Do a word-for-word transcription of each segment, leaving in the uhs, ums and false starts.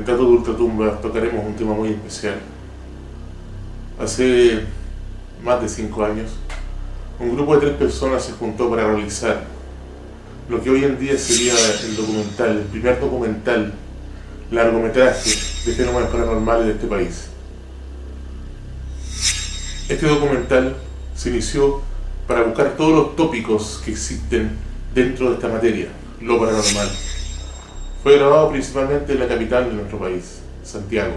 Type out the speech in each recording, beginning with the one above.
Retrato de Ultratumba tocaremos un tema muy especial. Hace más de cinco años, un grupo de tres personas se juntó para realizar lo que hoy en día sería el documental, el primer documental largometraje de fenómenos paranormales de este país. Este documental se inició para buscar todos los tópicos que existen dentro de esta materia, lo paranormal. Fue grabado principalmente en la capital de nuestro país, Santiago.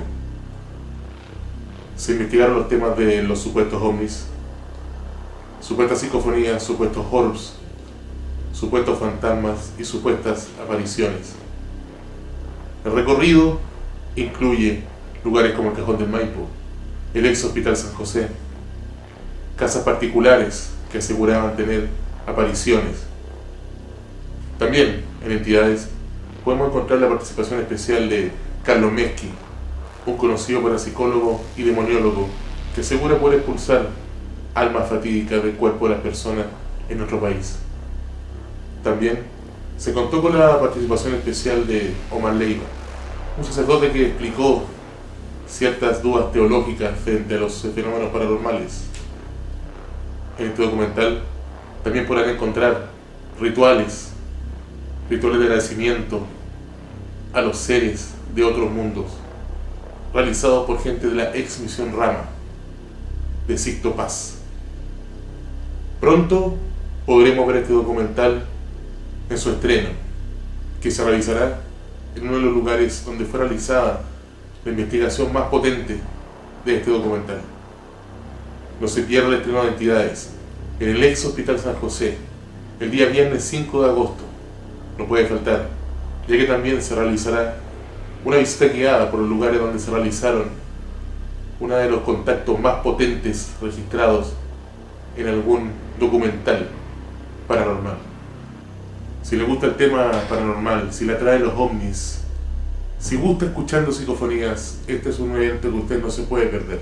Se investigaron los temas de los supuestos ovnis, supuestas psicofonías, supuestos orbs, supuestos fantasmas y supuestas apariciones. El recorrido incluye lugares como el Cajón del Maipo, el ex Hospital San José, casas particulares que aseguraban tener apariciones. También en entidades podemos encontrar la participación especial de Carlos Mesqui, un conocido parapsicólogo y demoniólogo que asegura poder expulsar almas fatídicas del cuerpo de las personas en nuestro país. También se contó con la participación especial de Omar Leiva, un sacerdote que explicó ciertas dudas teológicas frente a los fenómenos paranormales. En este documental también podrán encontrar rituales, rituales de agradecimiento a los seres de otros mundos, realizados por gente de la ex Misión Rama, de Sixto Paz. Pronto podremos ver este documental en su estreno, que se realizará en uno de los lugares donde fue realizada la investigación más potente de este documental. No se pierda el estreno de entidades en el ex Hospital San José, el día viernes cinco de agosto. No puede faltar, ya que también se realizará una visita guiada por los lugares donde se realizaron uno de los contactos más potentes registrados en algún documental paranormal. Si le gusta el tema paranormal, si le atraen los ovnis, si gusta escuchando psicofonías, este es un evento que usted no se puede perder.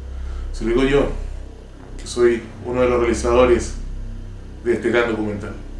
Se lo digo yo, que soy uno de los realizadores de este gran documental.